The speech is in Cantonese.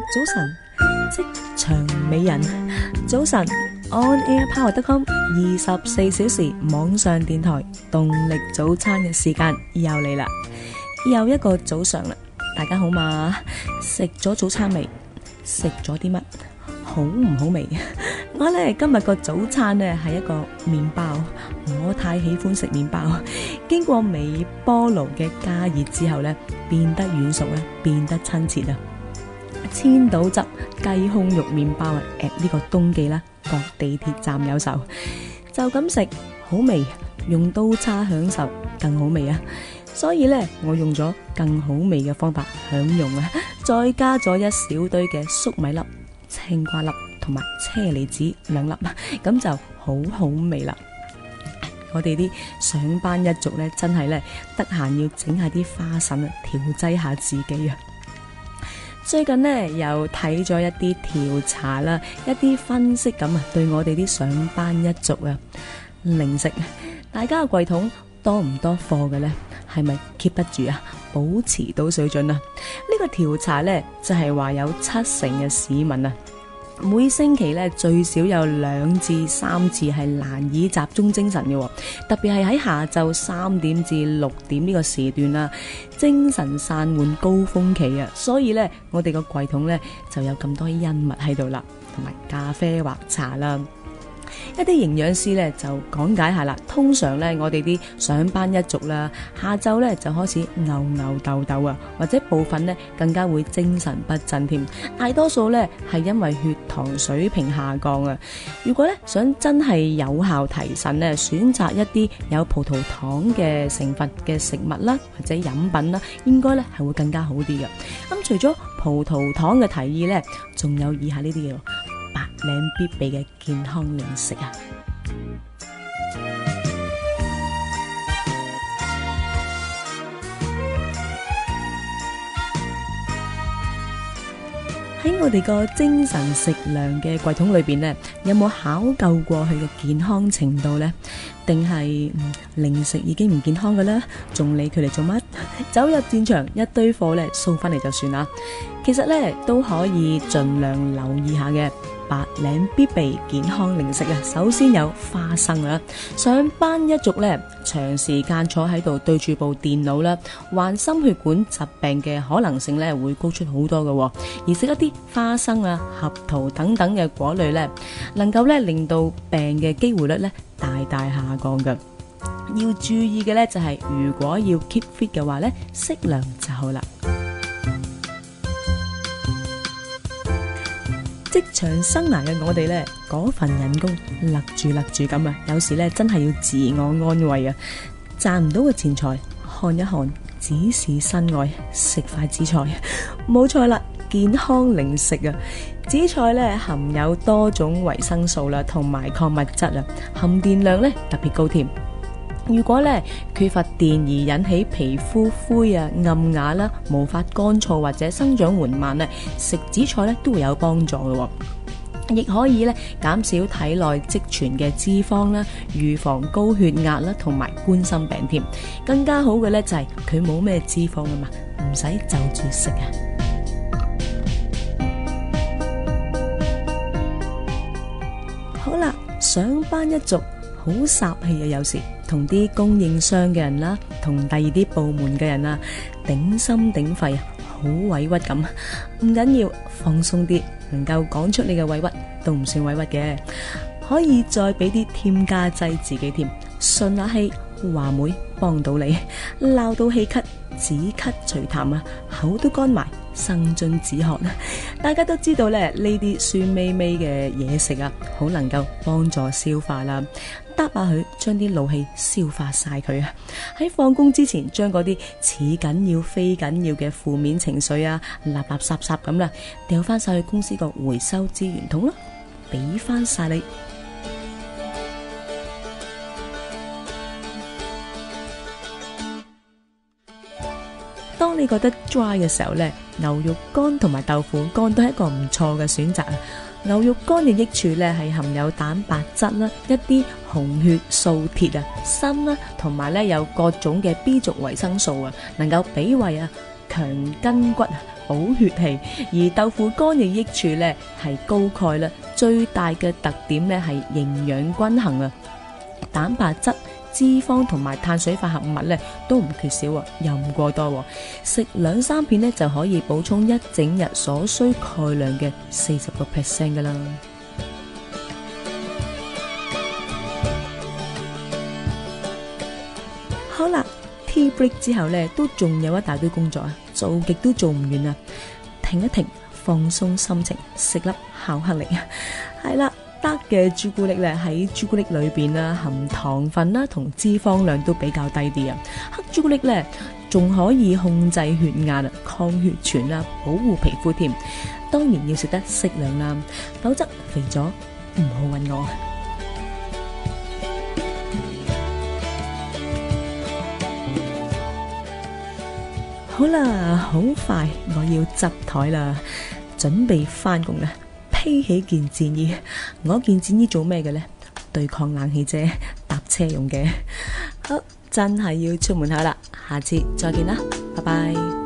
早晨，職場美人，早晨 ，OnAirPower.com 24小時網上電台動力早餐嘅時間又嚟啦，又一個早上啦，大家好嘛？食咗早餐未？食咗啲乜？好唔好味？我呢今日個早餐呢係一個麵包，我太喜歡食麵包，經過微波爐嘅加熱之後呢，變得軟熟咧，變得親切啊！千島汁雞胸肉麵包啊，呢個冬季啦，各地鐵站有售，就咁食好味，用刀叉享受更好味啊！所以呢，我用咗更好味嘅方法享用啊，再加咗一小堆嘅粟米粒、青瓜粒同埋車厘子2粒，咁就好好味啦。我哋啲上班一族呢，真係呢，得閒要整下啲花臣啊，調劑下自己啊。最近呢，又睇咗一啲調查啦，一啲分析咁啊，對我哋啲上班一族啊，零食，大家嘅櫃桶多唔多貨嘅呢？係咪 keep 得住啊？保持到水準啊？呢個調查呢，就係話有70%嘅市民啊，每星期咧最少有2至3次係難以集中精神嘅，特別係喺下晝3點至6點呢個時段啦，精神散漫高峰期啊，所以咧我哋個櫃桶咧就有咁多恩物喺度啦，同埋咖啡或茶啦。一啲營養師咧就講解下啦，通常咧我哋啲上班一族啦，下晝咧就開始吽哣豆啊，或者部分咧更加會精神不振添。大多數咧係因為血糖水平下降啊。如果咧想真係有效提神咧，選擇一啲有葡萄糖嘅成分嘅食物啦，或者飲品啦，應該咧係會更加好啲嘅。咁除咗葡萄糖嘅提議咧，仲有以下呢啲嘢。白領必備嘅健康零食啊！喺我哋個精神食糧嘅櫃桶裏邊呢，有冇考究過佢嘅健康程度呢？定係零食已經唔健康嘅啦，仲理佢嚟做乜？走入戰場，一堆貨呢掃翻嚟就算啦。其實呢都可以盡量留意下嘅。白領必備健康零食啊，首先有花生啊。上班一族咧，長時間坐喺度對住部電腦啦，患心血管疾病嘅可能性咧會高出好多嘅。而食一啲花生啊、合桃等等嘅果類咧，能夠咧令到病嘅機會率咧大大下降嘅。要注意嘅咧就係，如果要 keep fit 嘅話咧，適量就好啦。職場生涯嘅我哋呢，嗰份人工勒住咁啊，有時呢真係要自我安慰啊！賺唔到嘅錢財看一看，只是身外，食塊紫菜，冇錯啦，健康零食啊！紫菜呢含有多種維生素啦，同埋礦物質啊，含電量呢特別高添。如果咧缺乏電而引起皮膚灰啊、暗啞啦、毛髮乾燥或者生長緩慢咧，食紫菜咧都會有幫助嘅，亦可以咧減少體內積存嘅脂肪啦，預防高血壓啦同埋冠心病添。更加好嘅咧就係佢冇咩脂肪啊嘛，唔使就住食啊。好啦，上班一族好煞氣啊，有時同啲供應商嘅人啦，同第二啲部門嘅人啊，頂心頂肺啊，好委屈咁。唔緊要，放鬆啲，能夠講出你嘅委屈都唔算委屈嘅，可以再俾啲添加劑自己添，順下氣，話梅幫到你，鬧到氣咳，止咳除痰啊，口都乾埋，生津止渴啊！大家都知道咧，呢啲酸味味嘅嘢食啊，好能夠幫助消化啦。搭下佢，將啲怒氣消化晒佢啊！喺放工之前，將嗰啲似緊要非緊要嘅負面情緒啊，垃垃圾圾咁啦，掉翻晒去公司個回收資源桶啦，俾翻晒你。當你覺得 dry 嘅時候呢，牛肉乾同埋豆腐乾都係一個唔錯嘅選擇啊！牛肉乾嘅益處呢係含有蛋白質啦，一啲紅血素、鐵啊、鋅啦，同埋呢有各種嘅 B 族維生素啊，能夠脾胃啊、強筋骨啊、 補血氣。而豆腐乾嘅益處呢係高鈣啦，最大嘅特點呢係營養均衡啊，蛋白質、脂肪同埋碳水化合物呢都唔缺少啊，又唔過多，食2-3片呢就可以補充一整日所需鈣量嘅40% 噶啦。好啦，tea break 之後呢都仲有一大堆工作啊，做極都做唔完啊，停一停，放鬆心情，食粒巧克力啊，係啦。得嘅朱古力咧，喺朱古力裏邊啦，含糖分啦同脂肪量都比較低啲啊。黑朱古力咧仲可以控制血壓啊、抗血栓啦、保護皮膚添。當然要食得適量啦，否則肥咗唔好搵我。好啦，好快我要執台啦，準備翻工啦。披起件戰衣，我件戰衣做咩嘅呢？對抗冷氣啫，搭車用嘅。好，真係要出門口啦，下次再見啦，拜拜。